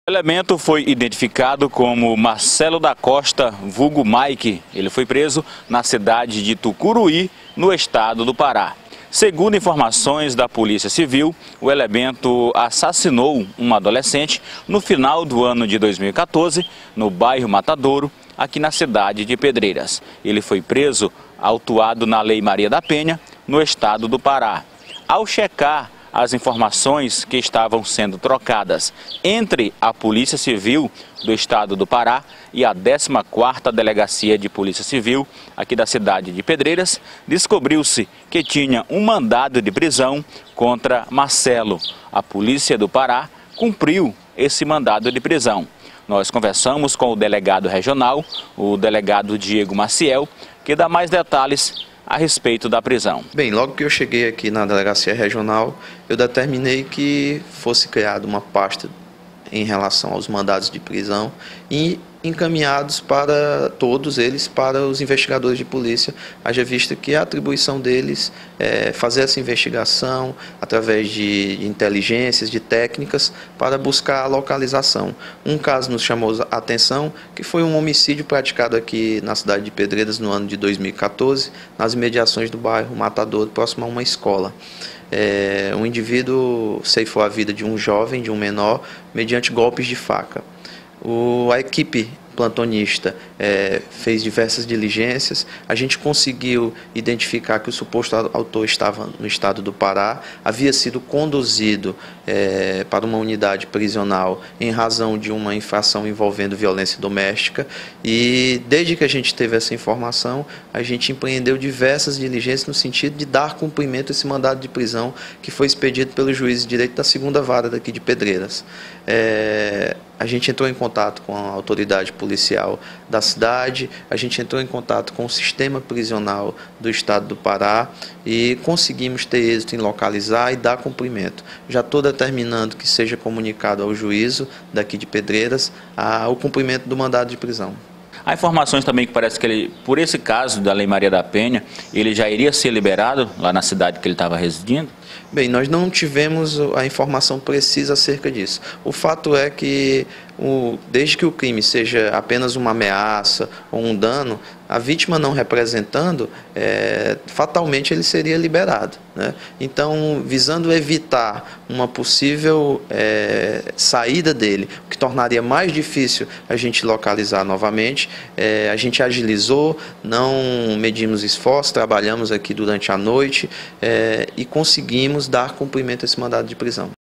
O elemento foi identificado como Marcelo da Costa, vulgo Mike. Ele foi preso na cidade de Tucuruí, no estado do Pará. Segundo informações da Polícia Civil, o elemento assassinou um adolescente no final do ano de 2014, no bairro Matadouro, aqui na cidade de Pedreiras. Ele foi preso, autuado na Lei Maria da Penha, no estado do Pará. Ao checar as informações que estavam sendo trocadas entre a Polícia Civil do estado do Pará e a 14ª Delegacia de Polícia Civil aqui da cidade de Pedreiras, descobriu-se que tinha um mandado de prisão contra Marcelo. A Polícia do Pará cumpriu esse mandado de prisão. Nós conversamos com o delegado regional, o delegado Diego Maciel, que dá mais detalhes a respeito da prisão. Bem, logo que eu cheguei aqui na delegacia regional, eu determinei que fosse criada uma pasta em relação aos mandados de prisão e encaminhados para todos eles para os investigadores de polícia, haja vista que a atribuição deles é fazer essa investigação através de inteligências, de técnicas para buscar a localização. Um caso nos chamou a atenção, que foi um homicídio praticado aqui na cidade de Pedreiras no ano de 2014, nas imediações do bairro Matadouro, próximo a uma escola. Um indivíduo ceifou a vida de um jovem, de um menor, mediante golpes de faca. A equipe plantonista fez diversas diligências, a gente conseguiu identificar que o suposto autor estava no estado do Pará, havia sido conduzido para uma unidade prisional em razão de uma infração envolvendo violência doméstica, e desde que a gente teve essa informação, a gente empreendeu diversas diligências no sentido de dar cumprimento a esse mandado de prisão que foi expedido pelo juiz de direito da 2ª Vara daqui de Pedreiras. A gente entrou em contato com a autoridade policial da cidade, a gente entrou em contato com o sistema prisional do estado do Pará e conseguimos ter êxito em localizar e dar cumprimento. Já estou determinando que seja comunicado ao juízo daqui de Pedreiras o cumprimento do mandado de prisão. Há informações também que parece que ele, por esse caso da Lei Maria da Penha, ele já iria ser liberado lá na cidade que ele estava residindo? Bem, nós não tivemos a informação precisa acerca disso. O fato é que, desde que o crime seja apenas uma ameaça ou um dano, a vítima não representando, fatalmente ele seria liberado, né? Então, visando evitar uma possível saída dele, o que tornaria mais difícil a gente localizar novamente, a gente agilizou, não medimos esforço, trabalhamos aqui durante a noite e conseguimos dar cumprimento a esse mandado de prisão.